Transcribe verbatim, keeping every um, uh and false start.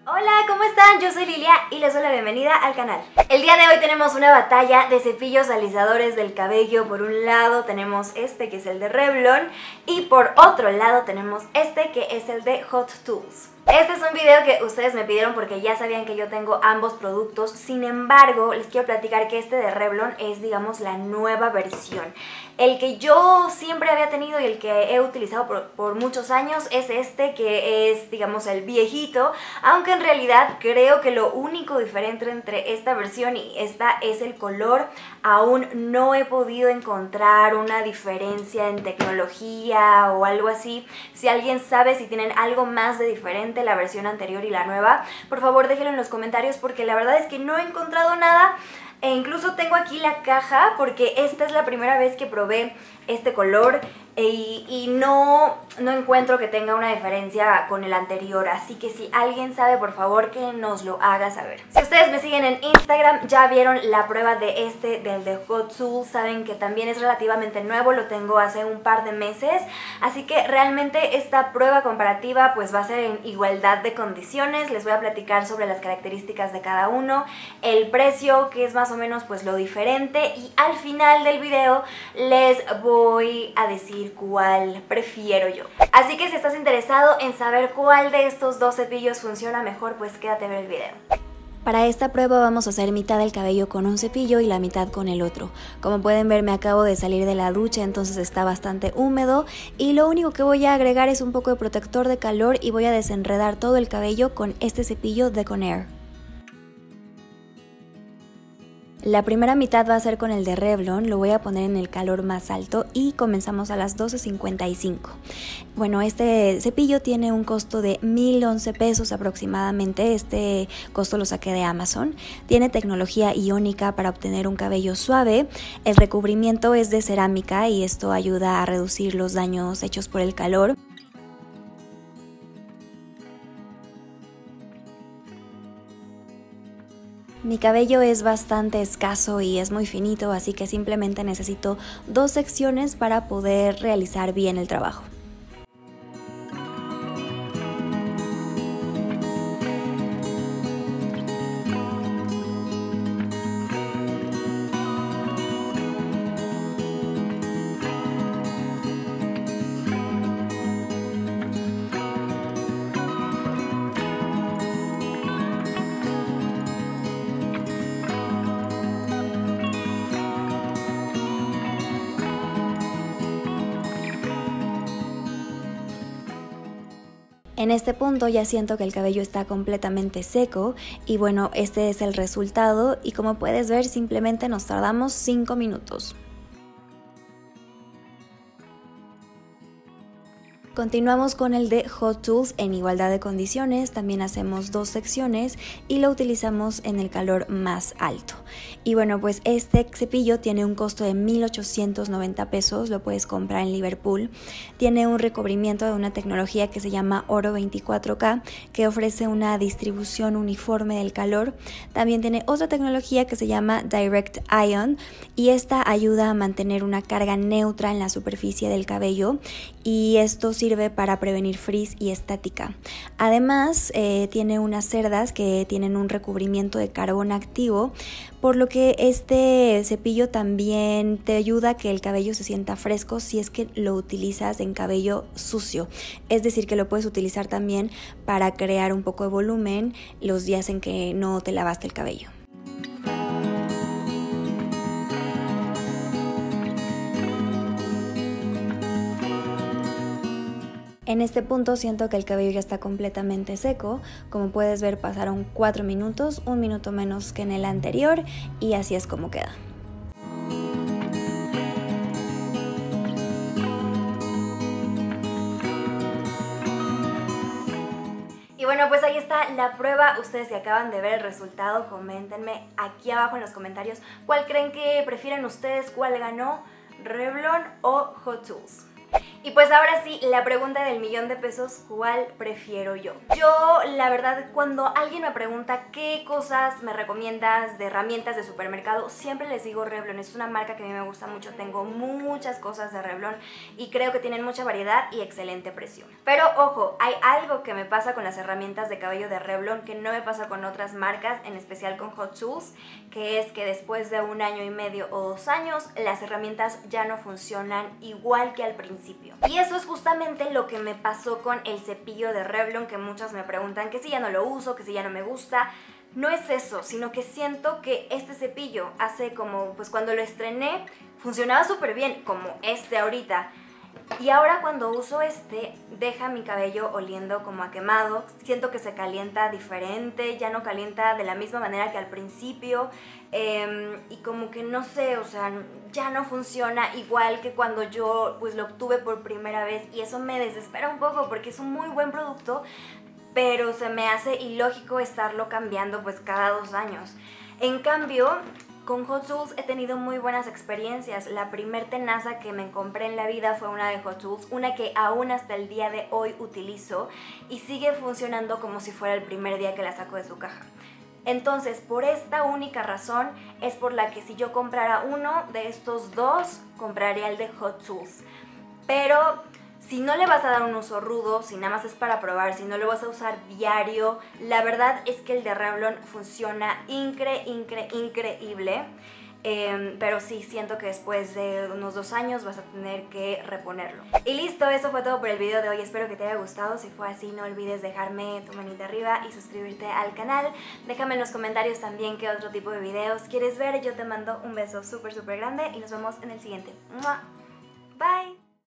Hola, ¿cómo están? Yo soy Lilia y les doy la bienvenida al canal. El día de hoy tenemos una batalla de cepillos alisadores del cabello. Por un lado tenemos este que es el de Revlon y por otro lado tenemos este que es el de Hot Tools. Este es un video que ustedes me pidieron porque ya sabían que yo tengo ambos productos. Sin embargo, les quiero platicar que este de Revlon es, digamos, la nueva versión. El que yo siempre había tenido y el que he utilizado por, por muchos años es este que es, digamos, el viejito. Aunque en realidad creo que lo único diferente entre esta versión y esta es el color. Aún no he podido encontrar una diferencia en tecnología o algo así. Si alguien sabe si tienen algo más de diferente la versión anterior y la nueva, por favor déjenlo en los comentarios porque la verdad es que no he encontrado nada. E incluso tengo aquí la caja porque esta es la primera vez que probé este color y, y no, no encuentro que tenga una diferencia con el anterior. Así que si alguien sabe, por favor que nos lo haga saber. Si ustedes me siguen en Instagram ya vieron la prueba de este, del de Hot Tools. Saben que también es relativamente nuevo, lo tengo hace un par de meses. Así que realmente esta prueba comparativa pues va a ser en igualdad de condiciones. Les voy a platicar sobre las características de cada uno, el precio que es más o menos pues lo diferente, y al final del video les voy a decir cuál prefiero yo. Así que si estás interesado en saber cuál de estos dos cepillos funciona mejor, pues quédate a ver el video. Para esta prueba vamos a hacer mitad del cabello con un cepillo y la mitad con el otro. Como pueden ver, me acabo de salir de la ducha, entonces está bastante húmedo y lo único que voy a agregar es un poco de protector de calor y voy a desenredar todo el cabello con este cepillo de Conair. La primera mitad va a ser con el de Revlon, lo voy a poner en el calor más alto y comenzamos a las doce cincuenta y cinco. Bueno, este cepillo tiene un costo de mil once pesos aproximadamente, este costo lo saqué de Amazon. Tiene tecnología iónica para obtener un cabello suave, el recubrimiento es de cerámica y esto ayuda a reducir los daños hechos por el calor. Mi cabello es bastante escaso y es muy finito, así que simplemente necesito dos secciones para poder realizar bien el trabajo. En este punto ya siento que el cabello está completamente seco y bueno, este es el resultado y como puedes ver simplemente nos tardamos cinco minutos. Continuamos con el de Hot Tools en igualdad de condiciones, también hacemos dos secciones y lo utilizamos en el calor más alto. Y bueno, pues este cepillo tiene un costo de mil ochocientos noventa pesos, lo puedes comprar en Liverpool. Tiene un recubrimiento de una tecnología que se llama Oro veinticuatro K, que ofrece una distribución uniforme del calor. También tiene otra tecnología que se llama Direct Ion y esta ayuda a mantener una carga neutra en la superficie del cabello y esto sirve para prevenir frizz y estática. Además eh, tiene unas cerdas que tienen un recubrimiento de carbón activo, por lo que este cepillo también te ayuda a que el cabello se sienta fresco si es que lo utilizas en cabello sucio. Es decir, que lo puedes utilizar también para crear un poco de volumen los días en que no te lavaste el cabello. En este punto siento que el cabello ya está completamente seco, como puedes ver pasaron cuatro minutos, un minuto menos que en el anterior y así es como queda. Y bueno, pues ahí está la prueba. Ustedes que acaban de ver el resultado, coméntenme aquí abajo en los comentarios cuál creen que prefieren ustedes, cuál ganó, Revlon o Hot Tools. Y pues ahora sí, la pregunta del millón de pesos, ¿cuál prefiero yo? Yo, la verdad, cuando alguien me pregunta qué cosas me recomiendas de herramientas de supermercado, siempre les digo Revlon. Es una marca que a mí me gusta mucho, tengo muchas cosas de Revlon y creo que tienen mucha variedad y excelente precio. Pero ojo, hay algo que me pasa con las herramientas de cabello de Revlon que no me pasa con otras marcas, en especial con Hot Tools, que es que después de un año y medio o dos años, las herramientas ya no funcionan igual que al principio. Y eso es justamente lo que me pasó con el cepillo de Revlon, que muchas me preguntan que si ya no lo uso, que si ya no me gusta. No es eso, sino que siento que este cepillo hace como, pues cuando lo estrené, funcionaba súper bien, como este ahorita. Y ahora cuando uso este, deja mi cabello oliendo como a quemado. Siento que se calienta diferente, ya no calienta de la misma manera que al principio. Eh, y como que no sé, o sea, ya no funciona igual que cuando yo pues lo obtuve por primera vez. Y eso me desespera un poco porque es un muy buen producto, pero se me hace ilógico estarlo cambiando pues cada dos años. En cambio, con Hot Tools he tenido muy buenas experiencias. La primer tenaza que me compré en la vida fue una de Hot Tools, una que aún hasta el día de hoy utilizo y sigue funcionando como si fuera el primer día que la saco de su caja. Entonces, por esta única razón es por la que si yo comprara uno de estos dos, compraría el de Hot Tools. Pero si no le vas a dar un uso rudo, si nada más es para probar, si no lo vas a usar diario, la verdad es que el de Revlon funciona incre, incre, increíble. Eh, pero sí, siento que después de unos dos años vas a tener que reponerlo. Y listo, eso fue todo por el video de hoy. Espero que te haya gustado. Si fue así, no olvides dejarme tu manita arriba y suscribirte al canal. Déjame en los comentarios también qué otro tipo de videos quieres ver. Yo te mando un beso súper, súper grande y nos vemos en el siguiente. ¡Mua! Bye.